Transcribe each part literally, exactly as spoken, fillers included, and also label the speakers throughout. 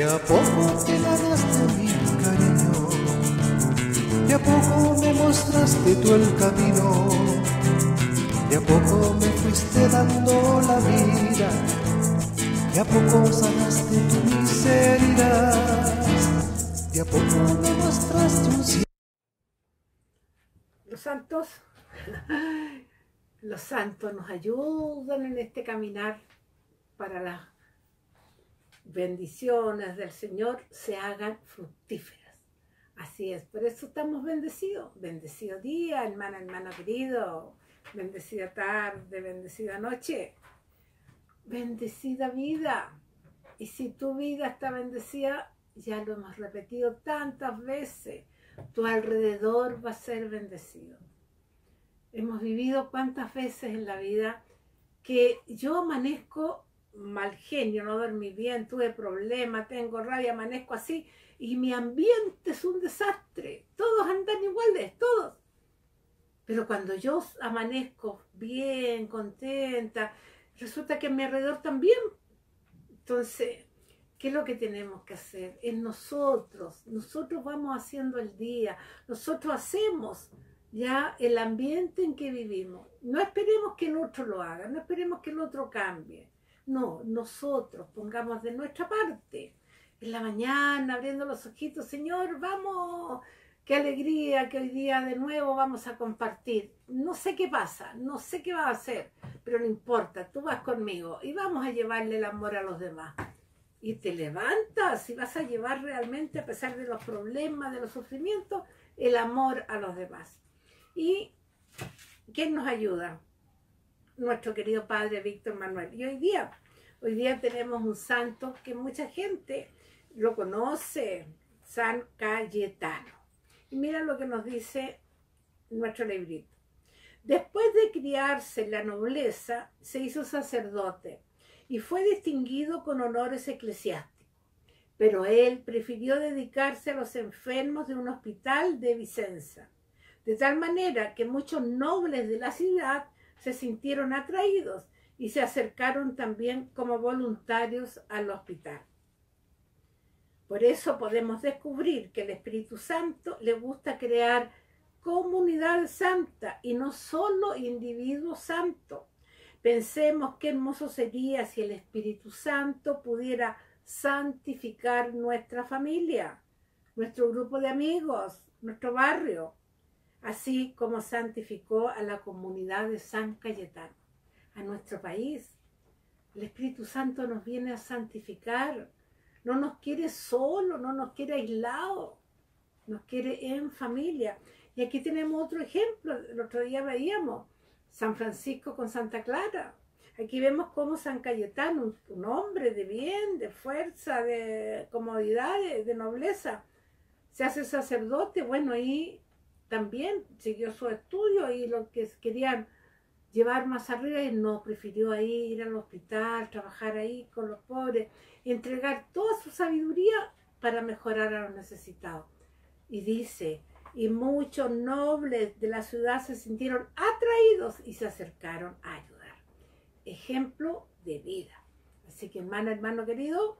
Speaker 1: a poco te ganaste mi cariño, de a poco me mostraste tú el camino, de a poco me fuiste dando la vida, de a poco sanaste tu miseria, de a poco me mostraste un cielo.
Speaker 2: Los santos, los santos nos ayudan en este caminar para las bendiciones del Señor se hagan fructíferas. Así es, por eso estamos bendecidos. Bendecido día, hermana, hermano querido. Bendecida tarde, bendecida noche. Bendecida vida. Y si tu vida está bendecida, ya lo hemos repetido tantas veces, tu alrededor va a ser bendecido. Hemos vivido cuántas veces en la vida que yo amanezco mal genio, no dormí bien, tuve problemas, tengo rabia, amanezco así y mi ambiente es un desastre. Todos andan iguales, todos. Pero cuando yo amanezco bien, contenta, resulta que a mi alrededor también. Entonces, ¿qué es lo que tenemos que hacer? Es nosotros, nosotros vamos haciendo el día, nosotros hacemos ya el ambiente en que vivimos. No esperemos que el otro lo haga, no esperemos que el otro cambie. No, nosotros pongamos de nuestra parte. En la mañana, abriendo los ojitos, Señor, vamos, qué alegría que hoy día de nuevo vamos a compartir. No sé qué pasa, no sé qué va a hacer, pero no importa, tú vas conmigo y vamos a llevarle el amor a los demás. Y te levantas y vas a llevar realmente, a pesar de los problemas, de los sufrimientos, el amor a los demás. ¿Y quién nos ayuda? Nuestro querido Padre Víctor Manuel. Y hoy día, hoy día tenemos un santo que mucha gente lo conoce, San Cayetano. Y mira lo que nos dice nuestro librito. Después de criarse en la nobleza, se hizo sacerdote y fue distinguido con honores eclesiásticos. Pero él prefirió dedicarse a los enfermos de un hospital de Vicenza, de tal manera que muchos nobles de la ciudad se sintieron atraídos y se acercaron también como voluntarios al hospital. Por eso podemos descubrir que el Espíritu Santo le gusta crear comunidad santa y no solo individuos santos. Pensemos qué hermoso sería si el Espíritu Santo pudiera santificar nuestra familia, nuestro grupo de amigos, nuestro barrio, así como santificó a la comunidad de San Cayetano, a nuestro país. El Espíritu Santo nos viene a santificar, no nos quiere solo, no nos quiere aislado, nos quiere en familia. Y aquí tenemos otro ejemplo, el otro día veíamos San Francisco con Santa Clara. Aquí vemos cómo San Cayetano, un, un hombre de bien, de fuerza, de comodidad, de, de nobleza, se hace sacerdote. Bueno, ahí también siguió su estudio y lo que querían llevar más arriba, y no, prefirió ahí ir al hospital, trabajar ahí con los pobres, entregar toda su sabiduría para mejorar a los necesitados. Y dice, y muchos nobles de la ciudad se sintieron atraídos y se acercaron a ayudar. Ejemplo de vida. Así que, hermana, hermano querido,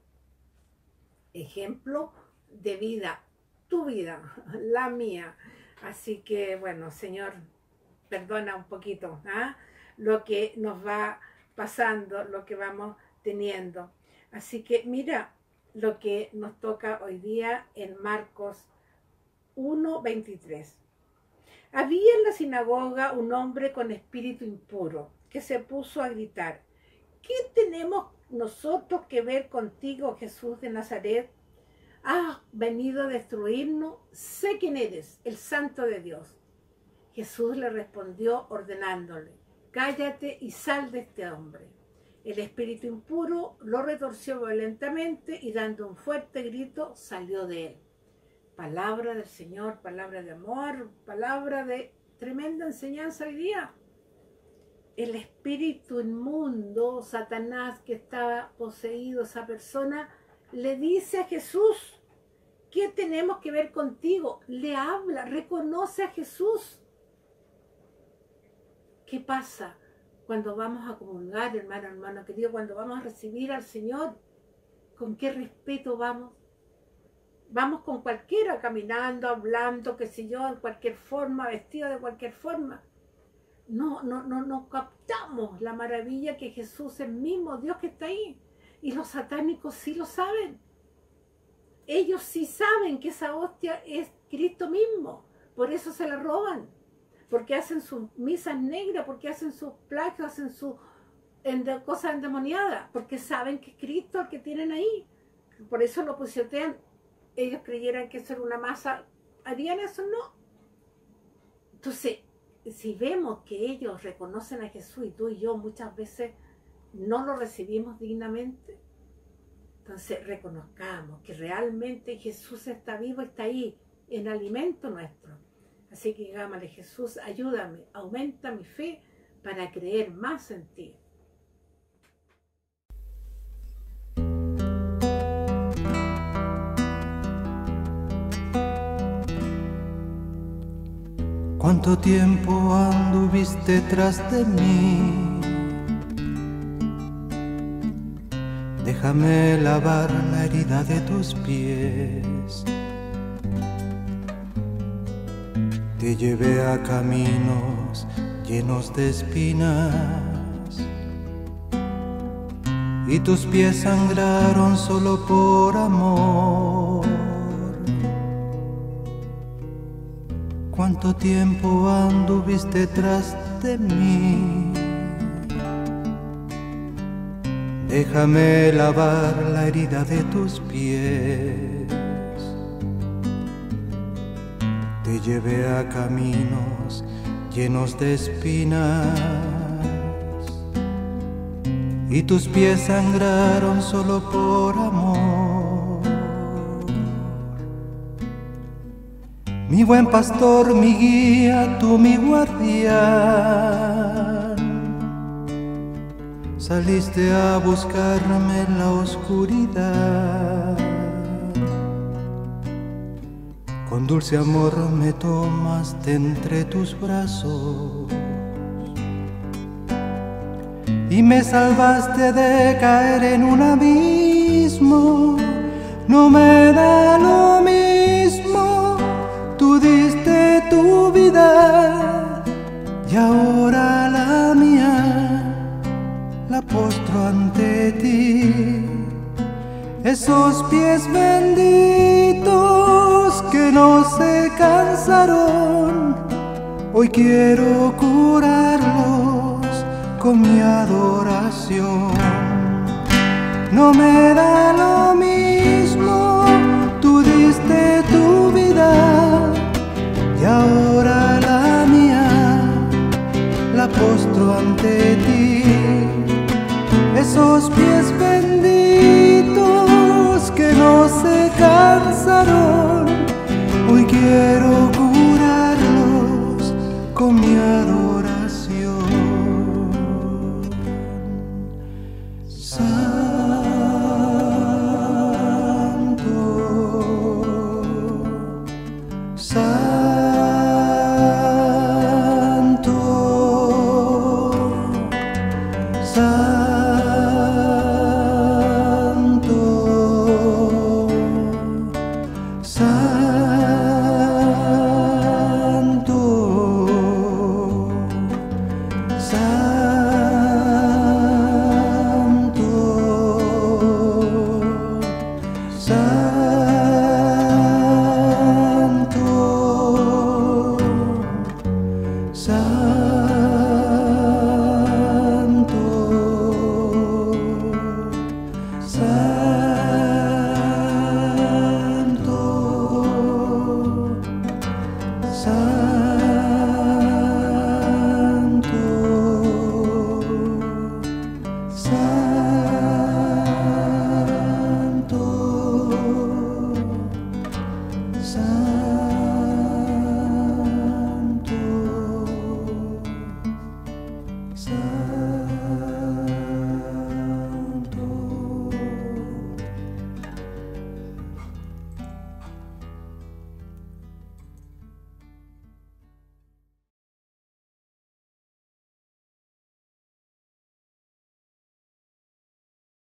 Speaker 2: ejemplo de vida, tu vida, la mía. Así que, bueno, Señor, perdona un poquito ¿ah? lo que nos va pasando, lo que vamos teniendo. Así que mira lo que nos toca hoy día en Marcos uno veintitrés. Había en la sinagoga un hombre con espíritu impuro que se puso a gritar: ¿qué tenemos nosotros que ver contigo, Jesús de Nazaret? ¿Has venido a destruirnos? Sé quién eres, el Santo de Dios. Jesús le respondió ordenándole: cállate y sal de este hombre. El espíritu impuro lo retorció violentamente y dando un fuerte grito salió de él. Palabra del Señor, palabra de amor, palabra de tremenda enseñanza hoy día. El espíritu inmundo, Satanás, que estaba poseído, esa persona, le dice a Jesús: ¿qué tenemos que ver contigo? Le habla, reconoce a Jesús. ¿Qué pasa cuando vamos a comulgar, hermano, hermano querido? Cuando vamos a recibir al Señor, ¿Con qué respeto vamos? Vamos con cualquiera, caminando, hablando, qué sé yo, en cualquier forma, vestido de cualquier forma. No, no, no, no captamos la maravilla que Jesús es el mismo Dios que está ahí. Y los satánicos sí lo saben. Ellos sí saben que esa hostia es Cristo mismo. Por eso se la roban. Porque hacen sus misas negras, porque hacen sus plagios, hacen sus ende- cosas endemoniadas. Porque saben que es Cristo el que tienen ahí. Por eso lo pisotean. Ellos creyeran que eso era una masa. ¿Harían eso? No. Entonces, si vemos que ellos reconocen a Jesús y tú y yo muchas veces no lo recibimos dignamente, entonces reconozcamos que realmente Jesús está vivo, está ahí, en alimento nuestro. Así que digámosle: Jesús, ayúdame, aumenta mi fe para creer más en ti.
Speaker 1: ¿Cuánto tiempo anduviste tras de mí? Déjame lavar la herida de tus pies. Te llevé a caminos llenos de espinas y tus pies sangraron solo por amor. ¿Cuánto tiempo anduviste tras de mí? Déjame lavar la herida de tus pies. Te llevé a caminos llenos de espinas y tus pies sangraron solo por amor. Mi buen pastor, mi guía, tú mi guardián, saliste a buscarme en la oscuridad. Con dulce amor me tomaste entre tus brazos y me salvaste de caer en un abismo. No me da lo mismo, tú diste tu vida y ahora la mía la postro ante ti. Esos pies benditos que no se cansaron, hoy quiero curarlos con mi adoración. No me da lo mismo, tú diste tu vida y ahora la mía la postro ante ti. Esos pies